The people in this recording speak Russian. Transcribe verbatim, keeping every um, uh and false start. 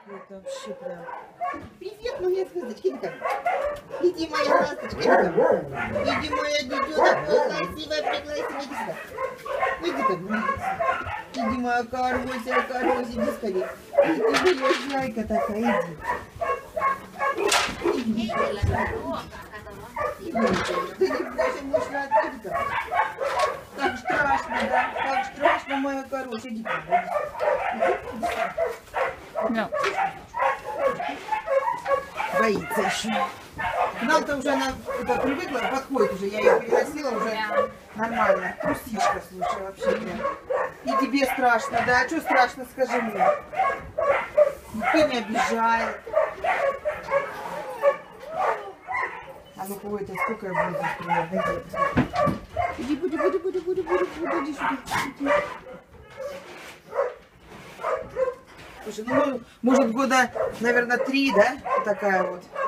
Это вообще прям... Привет, моя звездочка, иди ко мне. Иди, моя ласточка, иди ко мне. Иди, моя дитё, такое красивое, пригласим, иди сюда. Иди ко мне. Иди, моя Каруся, Каруся, иди скорее. Иди, моя зайка такая, иди. Иди, иди. Ты не бойся, муж рад, иди ко мне. Как страшно, да? Как страшно, моя Каруся, иди ко мне. Иди, иди сюда. No. Боится еще. К нам-то уже она это, привыкла, подходит уже. Я ее переносила уже нормально. Трусишка, слушай, вообще прям. И тебе страшно, да? А что страшно, скажи мне? Никто не обижает. А ну-ка, ой, это сколько я буду здесь примерно? Иди, иди, иди, иди, иди, иди, иди, иди сюда. Иди. Слушай, ну, может, года, наверное, три, да? Вот такая вот.